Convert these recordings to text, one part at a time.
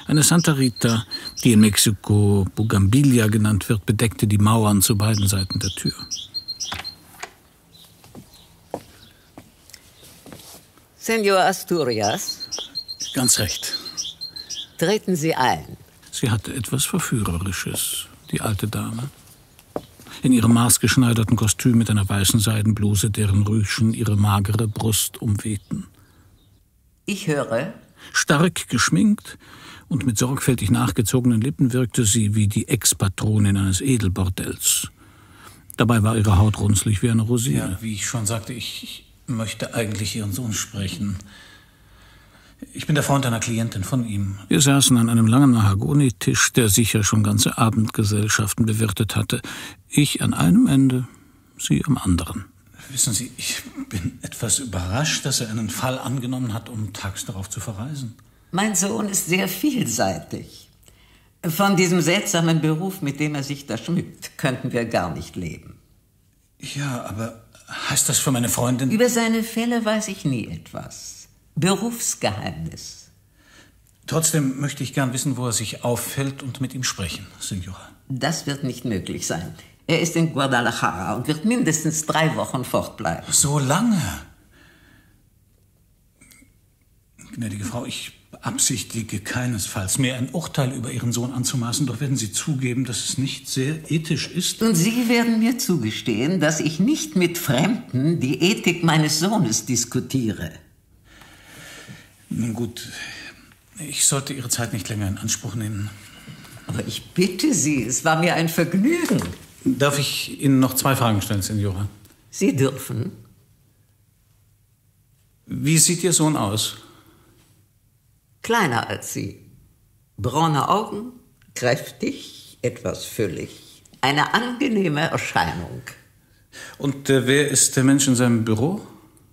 Eine Santa Rita, die in Mexiko Bugambilla genannt wird, bedeckte die Mauern zu beiden Seiten der Tür. Senor Asturias? Ganz recht. Treten Sie ein. Sie hatte etwas Verführerisches, die alte Dame. In ihrem maßgeschneiderten Kostüm mit einer weißen Seidenbluse, deren Rüschen ihre magere Brust umwehten. Ich höre. Stark geschminkt und mit sorgfältig nachgezogenen Lippen wirkte sie wie die Ex-Patronin eines Edelbordells. Dabei war ihre Haut runzlig wie eine Rosine. Ja, wie ich schon sagte, ich möchte eigentlich Ihren Sohn sprechen. Ich bin der Freund einer Klientin von ihm. Wir saßen an einem langen Mahagonitisch, der sicher schon ganze Abendgesellschaften bewirtet hatte. Ich an einem Ende, sie am anderen. Wissen Sie, ich bin etwas überrascht, dass er einen Fall angenommen hat, um tags darauf zu verreisen. Mein Sohn ist sehr vielseitig. Von diesem seltsamen Beruf, mit dem er sich da schmückt, könnten wir gar nicht leben. Ja, aber heißt das für meine Freundin? Über seine Fälle weiß ich nie etwas. Berufsgeheimnis. Trotzdem möchte ich gern wissen, wo er sich auffällt und mit ihm sprechen, Signora. Das wird nicht möglich sein. Er ist in Guadalajara und wird mindestens 3 Wochen fortbleiben. So lange? Gnädige Frau, ich beabsichtige keinesfalls, mir ein Urteil über Ihren Sohn anzumaßen, doch werden Sie zugeben, dass es nicht sehr ethisch ist. Und Sie werden mir zugestehen, dass ich nicht mit Fremden die Ethik meines Sohnes diskutiere. Nun gut, ich sollte Ihre Zeit nicht länger in Anspruch nehmen. Aber ich bitte Sie, es war mir ein Vergnügen. Darf ich Ihnen noch 2 Fragen stellen, Signora? Sie dürfen. Wie sieht Ihr Sohn aus? Kleiner als Sie. Braune Augen, kräftig, etwas füllig. Eine angenehme Erscheinung. Und wer ist der Mensch in seinem Büro?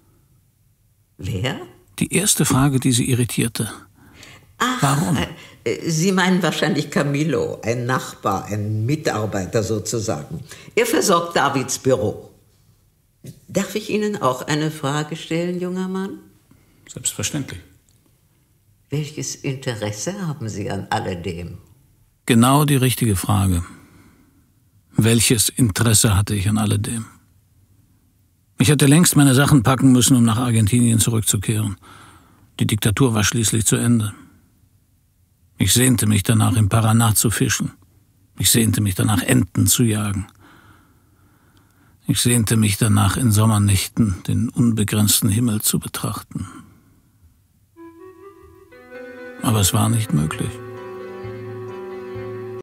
Wer? Die erste Frage, die sie irritierte. Ach, warum? Sie meinen wahrscheinlich Camillo, ein Nachbar, ein Mitarbeiter sozusagen. Er versorgt Davids Büro. Darf ich Ihnen auch eine Frage stellen, junger Mann? Selbstverständlich. Welches Interesse haben Sie an alledem? Genau die richtige Frage. Welches Interesse hatte ich an alledem? Ich hätte längst meine Sachen packen müssen, um nach Argentinien zurückzukehren. Die Diktatur war schließlich zu Ende. Ich sehnte mich danach, im Paraná zu fischen. Ich sehnte mich danach, Enten zu jagen. Ich sehnte mich danach, in Sommernächten den unbegrenzten Himmel zu betrachten. Aber es war nicht möglich.